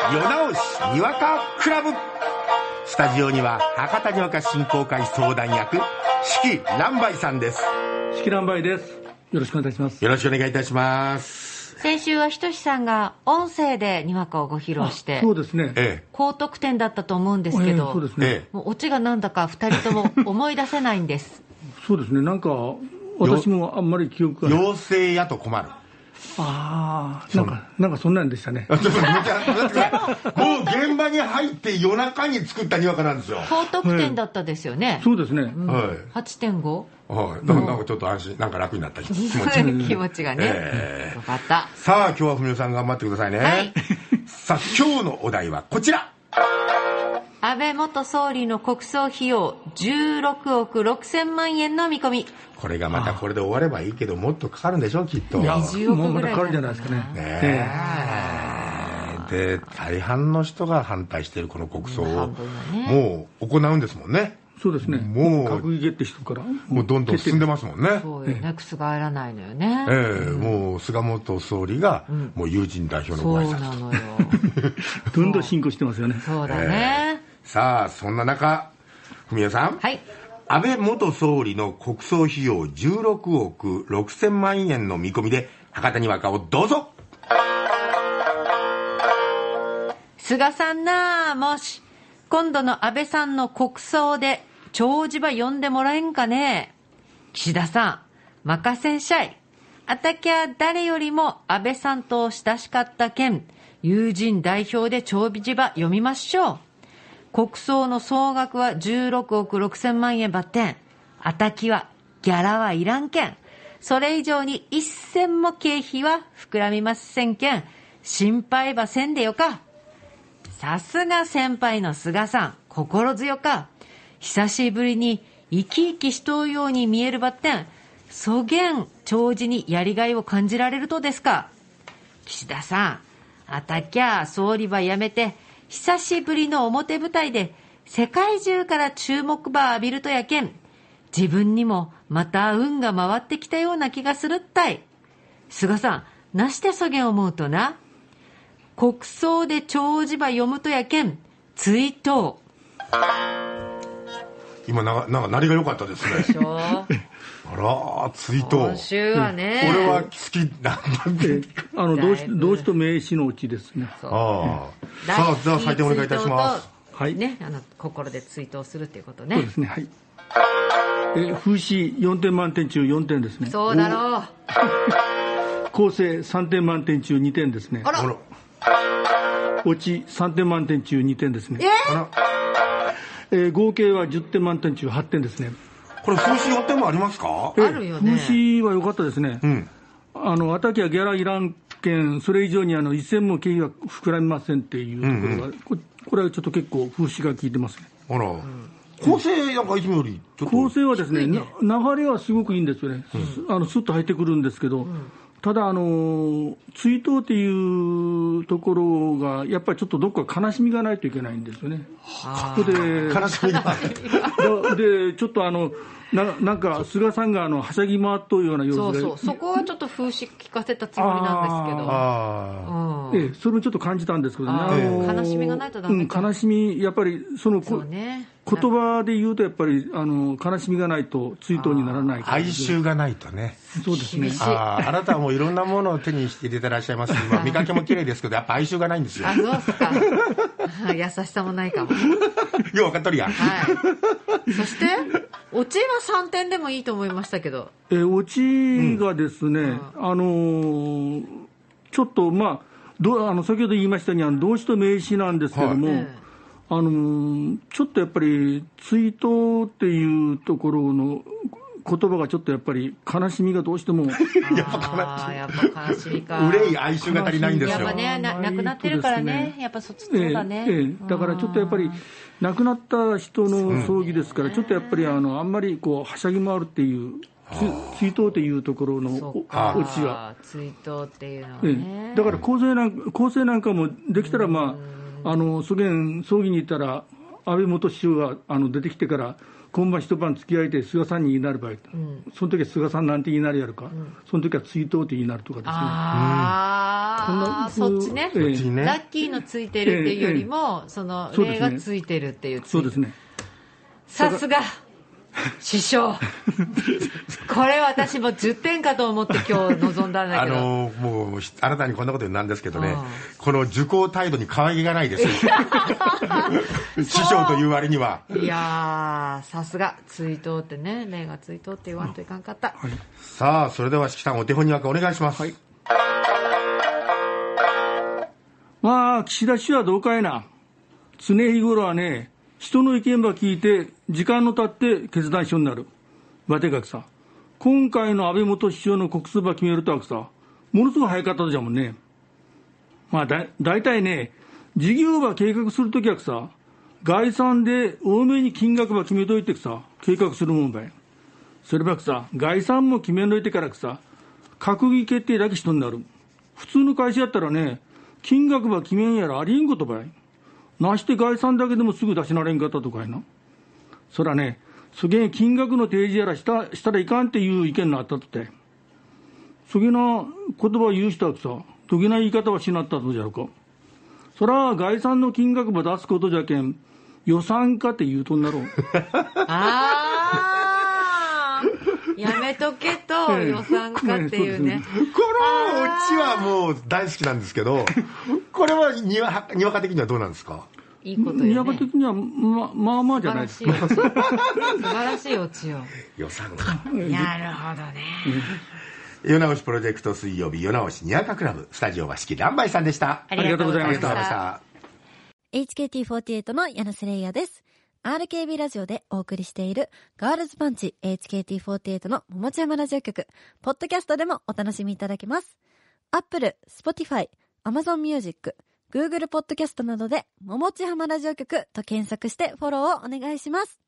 夜直しにわかクラブ。スタジオには博多にわか振興会相談役、四季蘭梅さんです。 四季蘭梅です。よろしくお願いいたします。 よろしくお願いいたします。 先週はひとしさんが音声でにわかをご披露して、 そうですね、 高得点だったと思うんですけど、 そうですね、 もうオチがなんだか2人とも思い出せないんです。 そうですね、なんか私もあんまり記憶が妖精やと困る。 なんかそんなんでしたね。 もう現場に入って夜中に作ったにわかなんですよ。 高得点だったですよね。 そうですね、 8.5。 なんかちょっと安心、なんか楽になった気持ち気持ちがね、よかった。 さあ今日は文代さん頑張ってくださいね、はい、さあ今日のお題はこちら。 安倍元総理の国葬費用16億6000万円の見込み。 これがまたこれで終わればいいけど、もっとかかるんでしょきっと。 20億ぐらいかかるんじゃないですかね。 で大半の人が反対しているこの国葬をもう行うんですもんね。 そうですね、もう閣議決定してからもうどんどん進んでますもんね。 そうよね、覆らないのよね。 もう菅元総理がもう友人代表のご挨拶。 そうなのよどんどん進行してますよね。 そうだね、 さあそんな中、文代さん、 はい、 安倍元総理の国葬費用16億6000万円の見込みで博多にわかをどうぞ。 菅さんな、もし今度の安倍さんの国葬で弔辞ば呼んでもらえんかね。岸田さん任せんしゃい。あたきゃ誰よりも安倍さんと親しかったけん、友人代表で弔辞ば読みましょう。国葬の総額は16億6000万円ばってん。あたきはギャラはいらんけん。それ以上に一銭も経費は膨らみませんけん、心配ばせんでよか。さすが先輩の菅さん、心強か。久しぶりに生き生きしとうように見えるばってん、そげん弔辞にやりがいを感じられるとですか。岸田さん、あたきゃ総理ばやめて久しぶりの表舞台で世界中から注目ば浴びるとやけん、自分にもまた運が回ってきたような気がするったい。菅さん、なしてそげん思うとな。国葬で弔辞ば読むとやけん、追悼。 今なんか鳴りが良かったですね。 でしょあら、追悼。 今週はね、 俺は好きなんで動詞と名詞のうちですね。 さあじゃあ採点お願いいたします。 はいね、心で追悼するっていうことね。 そうですね、はい。風刺4点満点中4点ですね。 そうだろう。 構成3点満点中2点ですね。 あら、 落ち3点満点中2点ですね。合計は10点満点中8点ですね。 これ風刺4点もありますか。 あるよね。 風刺は良かったですね。あたきはギャラいらんけん、それ以上に一銭も経費は膨らみませんっていうところが、これはちょっと結構風刺が効いてますね。 あら、構成なんかいつもよりちょっと構成はですね、流れはすごくいいんですよね。スッと入ってくるんですけど、ただ追悼っていうところがやっぱりちょっとどっか悲しみがないといけないんですよね。ここで悲しみがでちょっとなんか菅さんがはしゃぎ回っとるような様子で、 そこはちょっと風刺聞かせたつもりなんですけど、 それをちょっと感じたんですけどね。 悲しみがないとダメか。 悲しみ、やっぱりそうね、 言葉で言うとやっぱり悲しみがないと追悼にならない。 哀愁がないとね。 そうですね。 あなたはもういろんなものを手にして入れてらっしゃいます。見かけも綺麗ですけど、やっぱ哀愁がないんですよ。 そうっすか。優しさもないかも。 よう分かっとるやん。 そしてオチは3点でもいいと思いましたけど、 オチがですね、ちょっと先ほど言いましたように動詞と名詞なんですけども、ちょっとやっぱり追悼っていうところの言葉がちょっとやっぱり悲しみがどうしてもやっぱ悲しみか。 憂い哀愁が足りないんですよ。 やっぱね、亡くなってるからね、やっぱそうだね。 だからちょっとやっぱり亡くなった人の葬儀ですから、ちょっとやっぱりあんまりこうはしゃぎ回るっていう追悼っていうところのオチは追悼っていうのはね、 だから構成なんかもできたら葬儀に行ったら安倍元首相が出てきてから今晩一晩付き合いて菅さんに言いなる場合、その時は菅さんなんて言いなるやるか、その時は追悼って言いなるとかですね。 そっちね、ラッキーのついてるっていうよりも、その霊がついてるっていう。 そうですね。 さすが師匠。これ私も10点かと思って今日臨んだんだけど。 もうあなたにこんなこと言うなんですけどね、この受講態度に可愛げがないです。師匠という割には。 いやー、さすが追悼ってね、霊が追悼って言わんといかんかった。 はい、さあ、それでは四季さんお手本に分けお願いします。はい、 まあ岸田氏はどうかいな。常日頃はね、人の意見ば聞いて時間の経って決断しようになる。わてがくさ、今回の安倍元首相の国葬ば決めるとはさ、ものすごい早かったじゃもんね。まあだいたいね、事業ば計画するときはさ、概算で多めに金額ば決めといてさ、計画するもんばい。そればくさ、概算も決めんといてからくさ、閣議決定だけしとんなる。普通の会社やったらね、金額ば決めんやらありえんことばい。なして概算だけでもすぐ出しなれんかったとかやな。そらね、そげん金額の提示やらしたらいかんっていう意見のあったとて。そげな言葉を言う人はさ、どげな言い方はしなったとじゃろか。そら概算の金額ば出すことじゃけん、予算かって言うとんなろう。 やめとけと予算かっていうね。 このオチはもう大好きなんですけど、これはにわか的にはどうなんですか？ いいことよね。 にわか的にはまあまあじゃないですか。 素晴らしいオチよ。 予算か。 なるほどね。 夜直しプロジェクト水曜日夜直しにわかクラブ、スタジオは四季乱梅さんでした。 ありがとうございました。 HKT48 の柳瀬玲也です。RKB ラジオでお送りしているガールズパンチ HKT48 の桃地山ラジオ局、ポッドキャストでもお楽しみいただけます。Apple、Spotify、Amazon Music、Google ポッドキャストなどで桃地山ラジオ局と検索してフォローをお願いします。